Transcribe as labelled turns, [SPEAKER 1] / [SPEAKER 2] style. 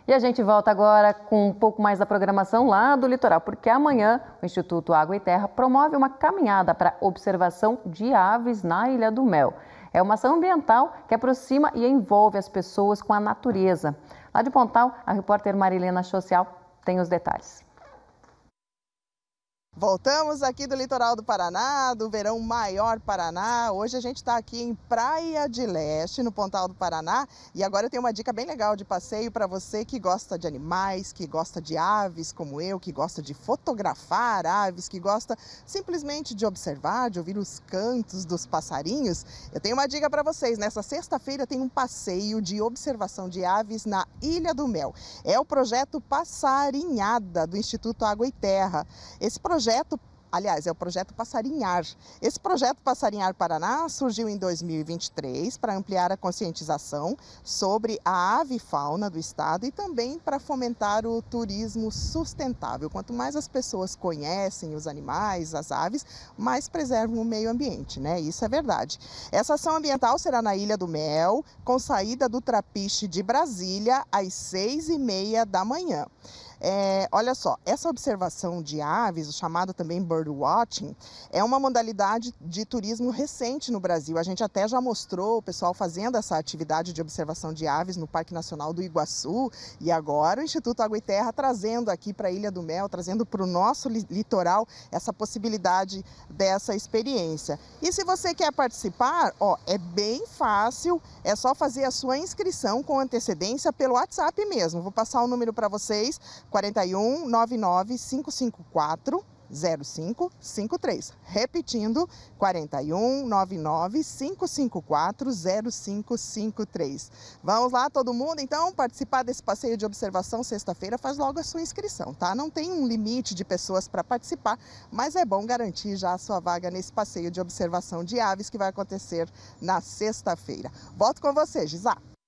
[SPEAKER 1] E a gente volta agora com um pouco mais da programação lá do litoral, porque amanhã o Instituto Água e Terra promove uma caminhada para observação de aves na Ilha do Mel. É uma ação ambiental que aproxima e envolve as pessoas com a natureza. Lá de Pontal, a repórter Marilena Social tem os detalhes.
[SPEAKER 2] Voltamos aqui do litoral do Paraná, do verão maior Paraná. Hoje a gente está aqui em Praia de Leste, no Pontal do Paraná. E agora eu tenho uma dica bem legal de passeio para você que gosta de animais, que gosta de aves como eu, que gosta de fotografar aves, que gosta simplesmente de observar, de ouvir os cantos dos passarinhos. Eu tenho uma dica para vocês. Nessa sexta-feira tem um passeio de observação de aves na Ilha do Mel. É o projeto Passarinhada do Instituto Água e Terra. Esse projeto, aliás, é o projeto Passarinhar. Esse projeto Passarinhar Paraná surgiu em 2023 para ampliar a conscientização sobre a avifauna do estado e também para fomentar o turismo sustentável. Quanto mais as pessoas conhecem os animais, as aves, mais preservam o meio ambiente, né? Isso é verdade. Essa ação ambiental será na Ilha do Mel, com saída do Trapiche de Brasília às 6h30 da manhã. Olha só, essa observação de aves, o chamado também birdwatching, é uma modalidade de turismo recente no Brasil. A gente até já mostrou o pessoal fazendo essa atividade de observação de aves no Parque Nacional do Iguaçu e agora o Instituto Água e Terra trazendo aqui para a Ilha do Mel, trazendo para o nosso litoral essa possibilidade dessa experiência. E se você quer participar, é bem fácil, é só fazer a sua inscrição com antecedência pelo WhatsApp mesmo. Vou passar o número para vocês. 41 99 554 0553. Repetindo, 41 99 554 0553. Vamos lá, todo mundo, então, participar desse passeio de observação sexta-feira. Faz logo a sua inscrição, tá? Não tem um limite de pessoas para participar, mas é bom garantir já a sua vaga nesse passeio de observação de aves que vai acontecer na sexta-feira. Volto com você, Gisá.